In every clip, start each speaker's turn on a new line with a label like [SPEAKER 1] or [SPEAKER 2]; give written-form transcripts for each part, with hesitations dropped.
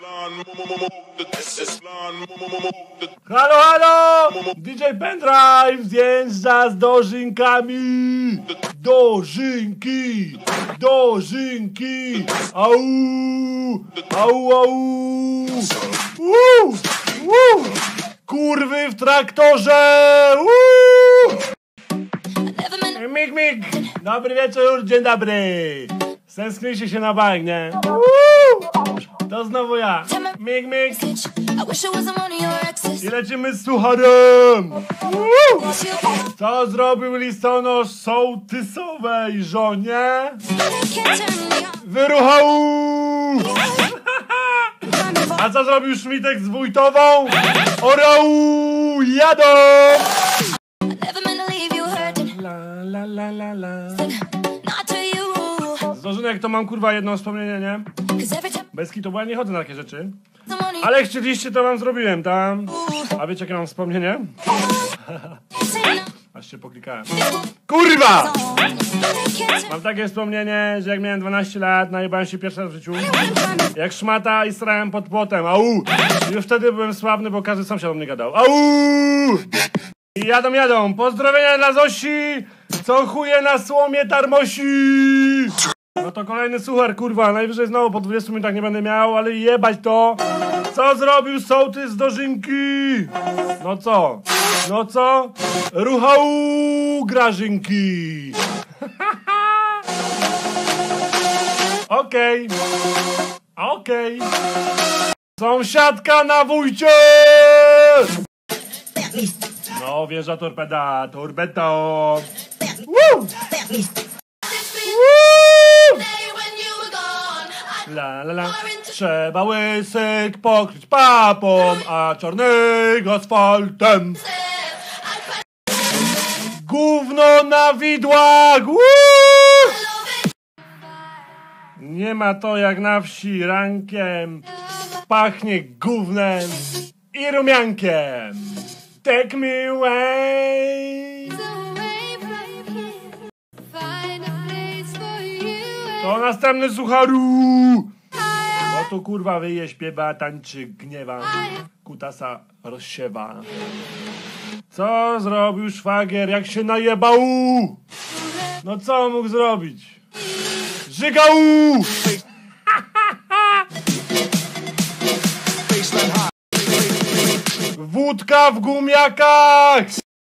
[SPEAKER 1] Halo, halo! DJ Pendrive zjeżdża z dożynkami! Dożynki! Dożynki! Au! Au, au! Kurwy w traktorze! Mig, mig! Dobry wieczór, dzień dobry! Stęsknijcie się na bank, nie? To znowu ja. Mig, mig! I lecimy z sucharem! Co zrobił listonosz sołtysowej żonie? Wyruchał! A co zrobił Szmitek z wójtową? Orał! Jadą! La, la, la, la. Z Dożynek to mam kurwa jedno wspomnienie, nie? Bez kitu, bo ja nie chodzę na takie rzeczy. Ale chcieliście, to wam zrobiłem, tam. A wiecie jakie mam wspomnienie? Aż się poklikałem. Kurwa! Mam takie wspomnienie, że jak miałem 12 lat, najebałem się pierwszy raz w życiu. Jak szmata i strałem pod płotem. Au! I już wtedy byłem sławny, bo każdy sąsiad o mnie gadał. Au! I jadą. Pozdrowienia dla Zosi, co chuje na słomie tarmosi. No to kolejny suchar, kurwa. Najwyżej znowu po 20 minutach nie będę miał, ale jebać to. Co zrobił sołtys z Dożynki? No co? No co? Ruchał Grażynki. Okej. Okej. Sąsiadka na wójcie! No, wjeżdża torpeda, torpedo. Woo! La la la. Trzeba łysyk pokryć papą, a czarnego asfaltem. Gówno na widłach. Woo! Nie ma to jak na wsi rankiem. Pachnie gównem i rumiankiem. Take me away. To następny sucharu. No tu kurwa wyje, śpiewa, tańczy, gniewa, kutasa rozsiewa. Co zrobił szwagier, jak się najebał? No co mógł zrobić? Żygał! Wódka w gumiakach!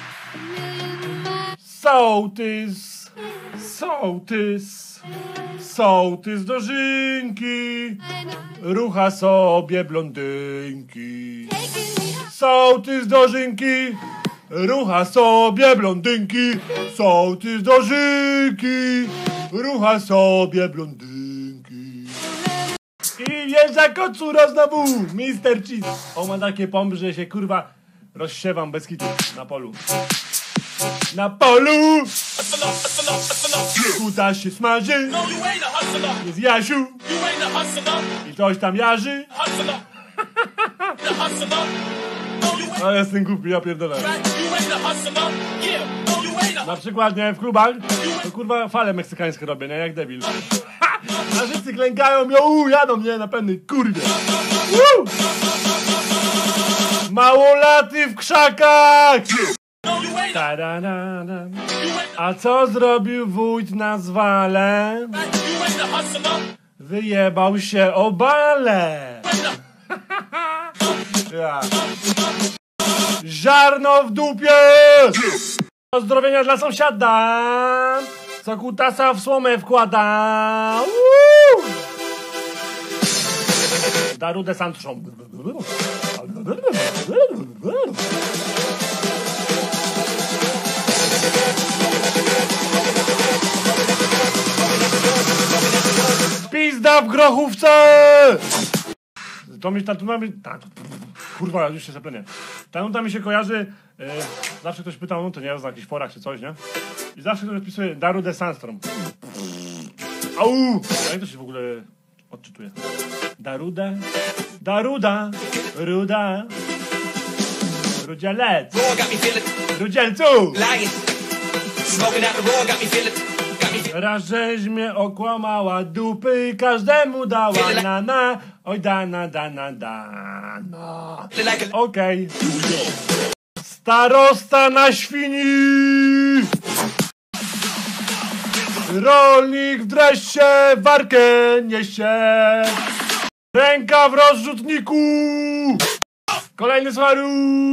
[SPEAKER 1] Sołtys, sołtys, sołtys Dożynki, rucha sobie blondynki. Sołtys Dożynki, rucha sobie blondynki. Sołtys Dożynki, rucha sobie blondynki. I wjeżdża kocura znowu, Mr. Cheese. On ma takie pompy, że się kurwa rozsiewam bez kitu na polu. Na polu! Kuta się smaży. Jest Jasiu. I ktoś tam jarzy. No jestem głupi, ja pierdolę. Na przykład, nie, w klubach to kurwa fale meksykańskie robię, nie, jak debil. A wszyscy klękają, jadą, nie, na pewny, kurwie. Małolaty w krzakach! A co zrobił wójt na zwale? Wyjebał się o bale. Ziarno w dupie! Pozdrowienia dla sąsiada, co kutasa w słomę wkłada. Darudę santrzą. Pizda w grochówce! To mi kurwa, już się zaplenię. Ta mi się kojarzy. Zawsze ktoś pytał, no to nie wiem, na jakichś forach czy coś, nie? I zawsze ktoś wpisuje Darudę Sandstrom. Au! Jak to się w ogóle odczytuje? Daruda? Daruda! Ruda! Rudzielec! Rudzielcu! Raz żeś mnie okłamała, dupy każdemu dała, na, oj dana. Okej. Starosta na świni! Rolnik w dresie warkę niesie. Ręka w rozrzutniku! Kolejny słaru!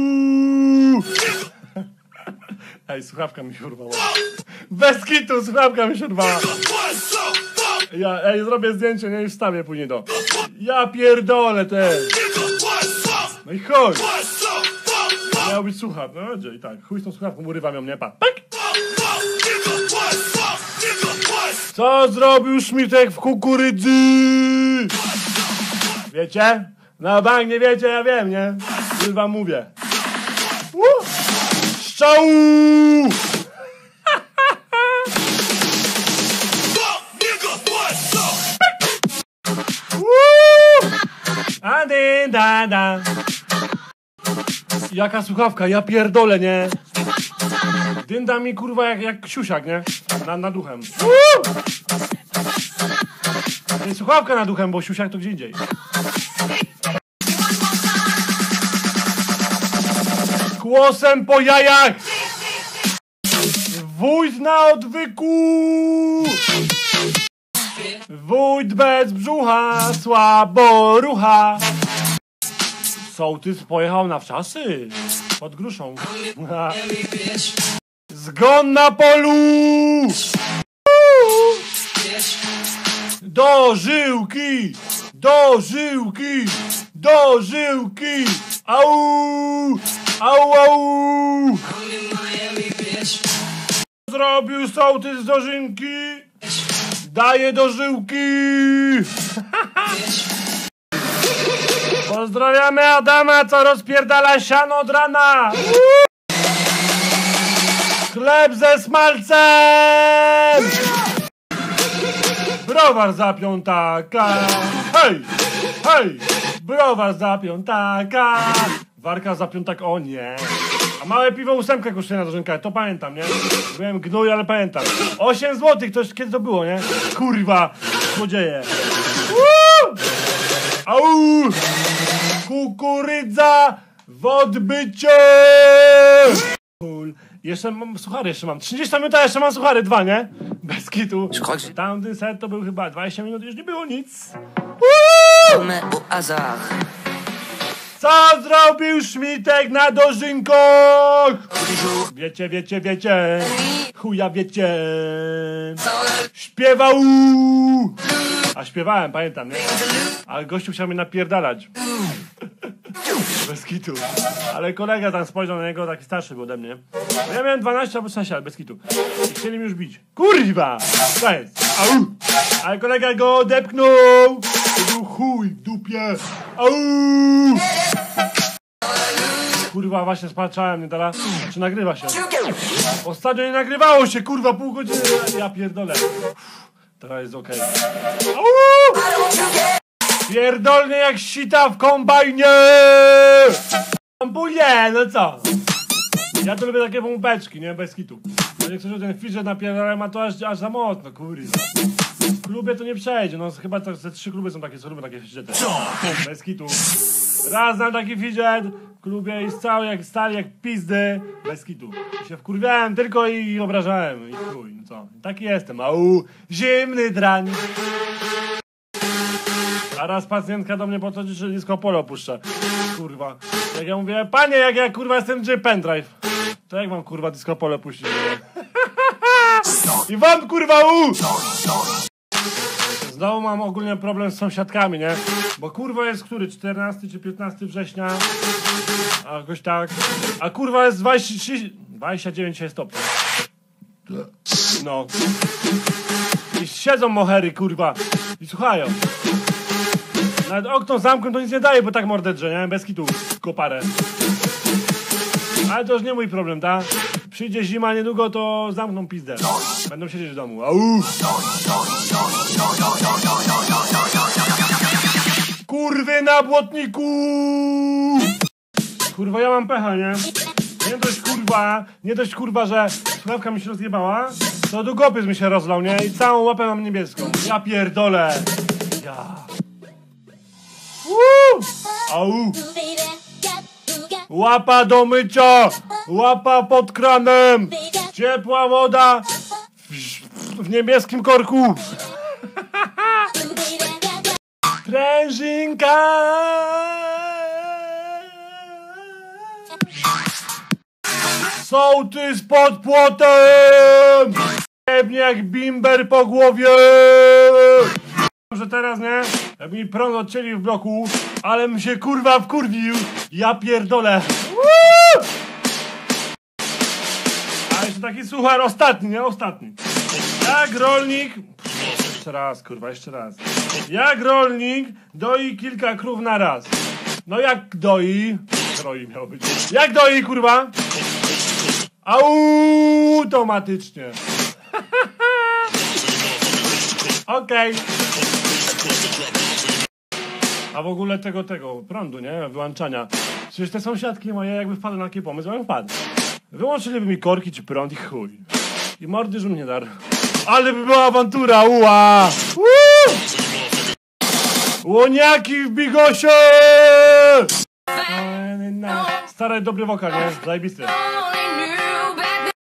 [SPEAKER 1] Ej, słuchawka mi się urwała. Bez kitu, słuchawka mi się urwała. Ej, zrobię zdjęcie, nie, i wstawię później to. Ja pierdolę te. No i chodź. Miał być słuchawka, no i tak. Chuj z tą słuchawką, urywam ją, nie, pa. Tak. Co zrobił Szmitek w kukurydzy? Wiecie? Na bank nie wiecie, ja wiem, nie? Już wam mówię. Szczału! Da. Jaka słuchawka, ja pierdolę, nie? Dynda mi kurwa jak siusiak, nie? Nad duchem. Nie, słuchawka nad duchem, bo siusiak to gdzie indziej. Kłosem po jajach! Wójt na odwyku! Wójt bez brzucha, słabo rucha. Sołtys pojechał na wczasy pod gruszą. Zgon na polu! Do żyłki! Do żyłki! Do żyłki! Au! Au! Zrobił sołtys dożynki, daje do żyłki. Pozdrawiamy Adama, co rozpierdala siano od rana. Chleb ze smalcem. Browar za piątaka. Hej, hej, browar za piątaka. Warka za piątak, o nie. A małe piwo 8 kosztuje na dożynkę, to pamiętam, nie? Byłem gnój, ale pamiętam. 8 zł, to kiedy to było, nie? Kurwa, złodzieje. Au! Kukurydza w odbycie! Jeszcze mam suchary, jeszcze mam. 30 minut, a jeszcze mam suchary, 2, nie? Bez kitu. Tamten set to był chyba 20 minut, już nie było nic. Co zrobił Szmitek na dożynkach? Wiecie. Chuja wiecie. Śpiewał. A śpiewałem, pamiętam, nie? Ale gościu chciał mnie napierdalać. Bez kitu. Ale kolega tam spojrzał na niego, taki starszy był ode mnie. Ja miałem 12 albo 16 lat, bez kitu. I chcieli mi już bić. Kurwa! To jest. Au! Ale kolega go odepchnął. To był chuj w dupie. Au! Kurwa, właśnie spatrzałem, nie teraz. Czy nagrywa się? Ostatnio nie nagrywało się, kurwa, pół godziny. Ja pierdolę. Teraz jest okej. Pierdolnie jak sita w kombajnie! Pompuje, no co? Ja to lubię takie pompeczki, nie? Bez kitu. No jak ktoś ten fidżet napierdala, ma to aż za mocno, kurwa. W klubie to nie przejdzie, no chyba to, te 3 kluby są takie, co lubią takie fidżety. Bez kitu. Raz na taki fidżet w klubie i cały jak stali jak pizdy. Bez kitu. I się wkurwiałem tylko i obrażałem. I chuj, no co? I taki jestem. Au, zimny drań. A raz pacjentka do mnie podchodzi, że disco polo puszcza. Kurwa. Jak ja mówię, panie, jak ja kurwa jestem pendrive. To jak mam kurwa disco polo puścić? I wam kurwa Znowu mam ogólnie problem z sąsiadkami, nie? Bo kurwa jest który? 14 czy 15 września? A jakoś tak. A kurwa jest 29 stopni. No. I siedzą mohery, kurwa. I słuchają. Nawet okno zamknę to nic nie daje, bo tak mordę drze, nie? Bez kitu. Koparę. Ale to już nie mój problem, tak? Przyjdzie zima niedługo, to zamkną pizdę. Będą siedzieć w domu. Au! Kurwy na błotniku! Kurwa, ja mam pecha, nie? Nie dość kurwa, że słuchawka mi się rozjebała, to długopis mi się rozlał, nie? I całą łapę mam niebieską. Ja pierdolę. Ja. Au. Łapa do mycia. Łapa pod kranem. Ciepła woda w niebieskim korku. Prężynka. Sołtys pod płotem! Jebnie jak bimber po głowie! Że teraz, nie? Jak mi prąd odcięli w bloku, ale mi się kurwa wkurwił! Ja pierdolę! A jeszcze taki suchar ostatni, nie? Ostatni. Jak rolnik... Jeszcze raz, kurwa, jeszcze raz. Jak rolnik doi kilka krów na raz. No jak doi... Roi miało być. Jak doi, kurwa? Automatycznie. Okej. A w ogóle tego prądu, nie? Wyłączania. Przecież te sąsiadki moje jakby wpadły na taki pomysł, bym wpadł. Wyłączyliby mi korki czy prąd i chuj. I mordy żum nie dar. Ale by była awantura, uła! Łoniaki w bigosie! Stary, dobry wokal, nie? Zajebisty.